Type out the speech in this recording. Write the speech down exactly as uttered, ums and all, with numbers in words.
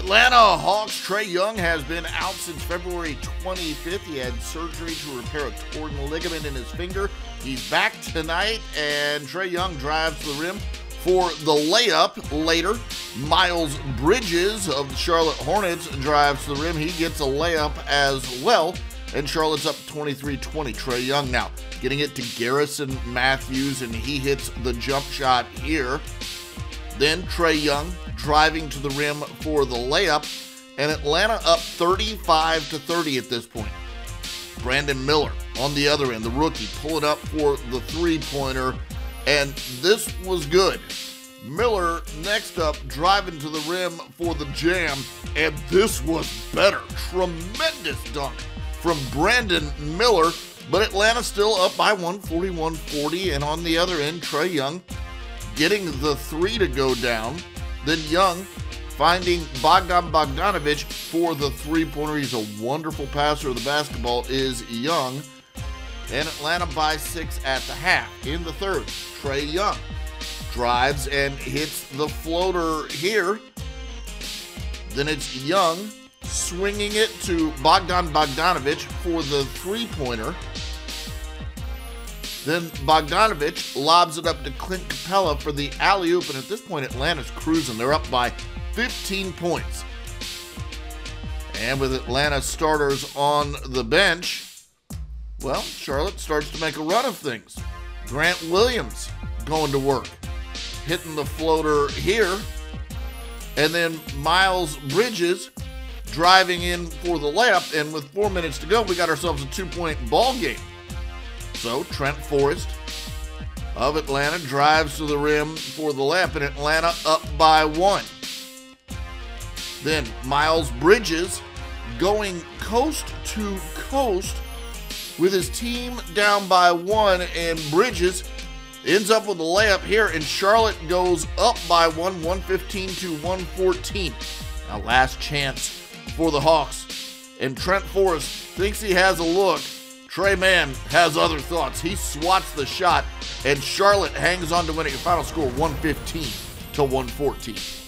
Atlanta Hawks Trae Young has been out since February twenty-fifth. He had surgery to repair a torn ligament in his finger. He's back tonight, and Trae Young drives to the rim for the layup later. Miles Bridges of the Charlotte Hornets drives to the rim. He gets a layup as well, and Charlotte's up twenty-three twenty. Trae Young now getting it to Garrison Matthews, and he hits the jump shot here. Then Trae Young driving to the rim for the layup, and Atlanta up thirty-five to thirty at this point. Brandon Miller on the other end, the rookie, pulling up for the three-pointer, and this was good. Miller next up driving to the rim for the jam, and this was better. Tremendous dunk from Brandon Miller, but Atlanta still up by one, forty-one forty, and on the other end, Trae Young getting the three to go down. Then Young finding Bogdan Bogdanovic for the three-pointer. He's a wonderful passer of the basketball, is Young. And Atlanta by six at the half. In the third, Trae Young drives and hits the floater here. Then it's Young swinging it to Bogdan Bogdanovic for the three-pointer. Then Bogdanovic lobs it up to Clint Capella for the alley-oop, and at this point, Atlanta's cruising. They're up by fifteen points. And with Atlanta starters on the bench, well, Charlotte starts to make a run of things. Grant Williams going to work, hitting the floater here. And then Miles Bridges driving in for the layup, and with four minutes to go, we got ourselves a two-point ball game. So Trent Forrest of Atlanta drives to the rim for the layup, and Atlanta up by one. Then Miles Bridges going coast to coast with his team down by one, and Bridges ends up with a layup here, and Charlotte goes up by one, one fifteen to one fourteen. Now last chance for the Hawks, and Trent Forrest thinks he has a look. Tre Mann has other thoughts. He swats the shot, and Charlotte hangs on to win it. Your final score one fifteen to one fourteen.